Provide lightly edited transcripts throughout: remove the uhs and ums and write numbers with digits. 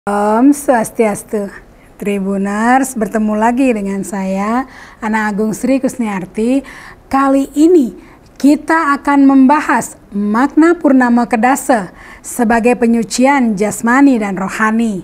Om Swastiastu, Tribuners, bertemu lagi dengan saya, Ana Agung Sri Kusniarti. Kali ini kita akan membahas makna Purnama Kedasa sebagai penyucian jasmani dan rohani.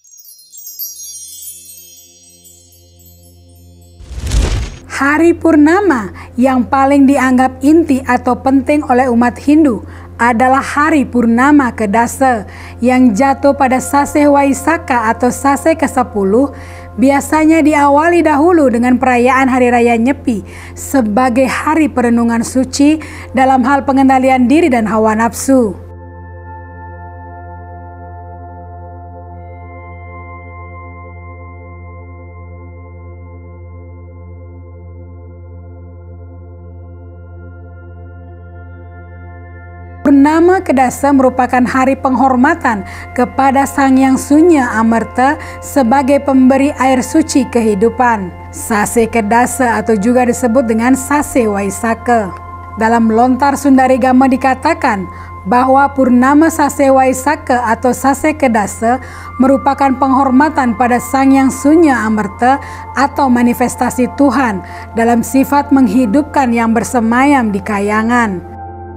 Hari Purnama yang paling dianggap inti atau penting oleh umat Hindu adalah Hari Purnama Kedasa yang jatuh pada Sase Waisakha atau Sase ke-10. Biasanya diawali dahulu dengan perayaan Hari Raya Nyepi sebagai hari perenungan suci dalam hal pengendalian diri dan hawa nafsu. Purnama Kedasa merupakan hari penghormatan kepada Sang Yang Sunya Amarta sebagai pemberi air suci kehidupan. Sase Kedasa atau juga disebut dengan Sase Waisakha. Dalam Lontar Sundarigama dikatakan bahwa Purnama Sase Waisakha atau Sase Kedasa merupakan penghormatan pada Sang Yang Sunya Amarta atau manifestasi Tuhan dalam sifat menghidupkan yang bersemayam di kayangan.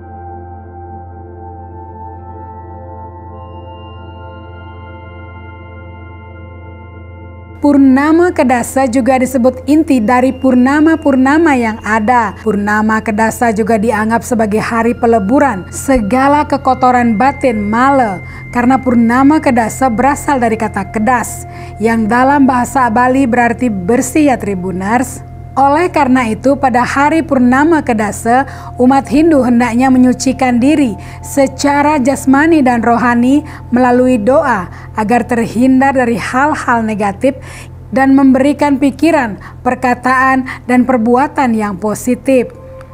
Purnama Kedasa juga disebut inti dari purnama-purnama yang ada. Purnama Kedasa juga dianggap sebagai hari peleburan segala kekotoran batin mala, karena Purnama Kedasa berasal dari kata kedas yang dalam bahasa Bali berarti bersih ya Tribuners. Oleh karena itu pada hari Purnama Kedasa umat Hindu hendaknya menyucikan diri secara jasmani dan rohani melalui doa agar terhindar dari hal-hal negatif dan memberikan pikiran, perkataan, dan perbuatan yang positif.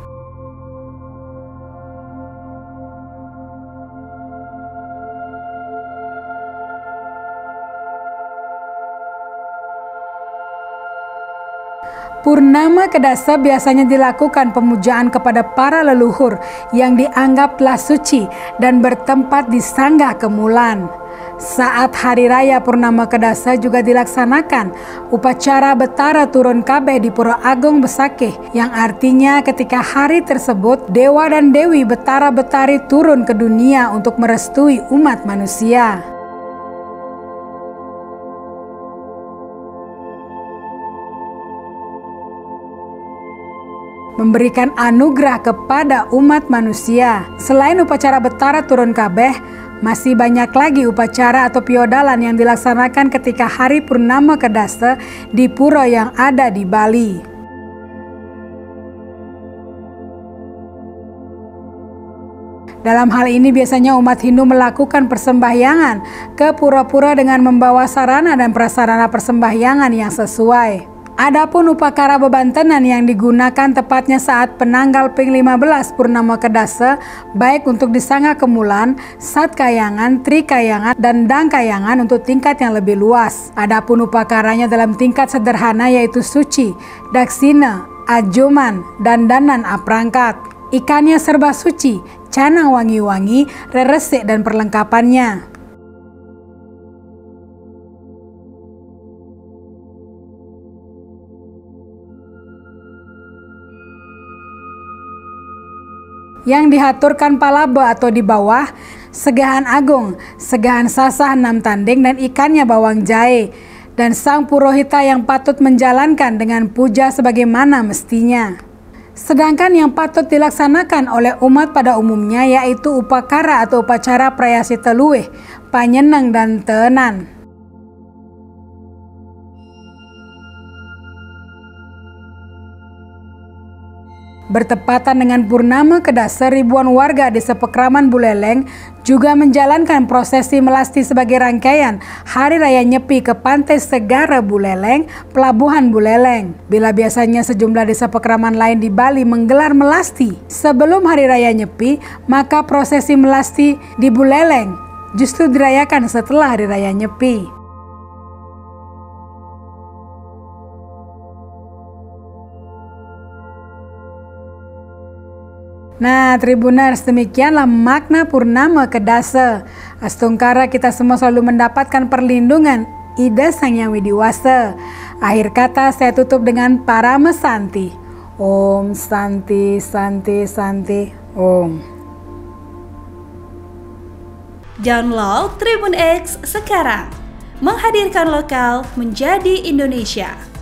Purnama Kedasa biasanya dilakukan pemujaan kepada para leluhur yang dianggap telah suci dan bertempat di Sangga Kemulan. Saat Hari Raya Purnama Kedasa juga dilaksanakan upacara Betara Turun Kabeh di Pura Agung Besakeh, yang artinya ketika hari tersebut Dewa dan Dewi Betara Betari turun ke dunia untuk merestui umat manusia. Memberikan anugerah kepada umat manusia. Selain upacara Betara Turun Kabeh, masih banyak lagi upacara atau piodalan yang dilaksanakan ketika Hari Purnama Kedasa di pura yang ada di Bali. Dalam hal ini biasanya umat Hindu melakukan persembahyangan ke pura-pura dengan membawa sarana dan prasarana persembahyangan yang sesuai. Adapun upakara bebantenan yang digunakan tepatnya saat penanggal ping 15 Purnama Kedasa, baik untuk di Sangga Kemulan, Sat Kayangan, Tri Kayangan, dan Dang Kayangan untuk tingkat yang lebih luas. Adapun upakaranya dalam tingkat sederhana yaitu suci, daksina, ajoman, dan danan aprangkat. Ikannya serba suci, canang wangi-wangi, reresik, dan perlengkapannya. Yang dihaturkan palaba atau di bawah, segahan agung, segahan sasah 6 tanding dan ikannya bawang jahe, dan sang purohita yang patut menjalankan dengan puja sebagaimana mestinya. Sedangkan yang patut dilaksanakan oleh umat pada umumnya yaitu upakara atau upacara prayasi teluih, panyeneng dan tenan. Bertepatan dengan Purnama Kedasa, ribuan warga desa Pekraman Buleleng juga menjalankan prosesi melasti sebagai rangkaian Hari Raya Nyepi ke Pantai Segara Buleleng, Pelabuhan Buleleng. Bila biasanya sejumlah desa Pekraman lain di Bali menggelar melasti sebelum Hari Raya Nyepi, maka prosesi melasti di Buleleng justru dirayakan setelah Hari Raya Nyepi. Nah, Tribuners, demikianlah makna Purnama Kedasa. Astungkara kita semua selalu mendapatkan perlindungan Ida Sang Yang Widiwasa. Akhir kata saya tutup dengan Parama Santi. Om Santi Santi Santi Om. Download Tribun X sekarang. Menghadirkan lokal menjadi Indonesia.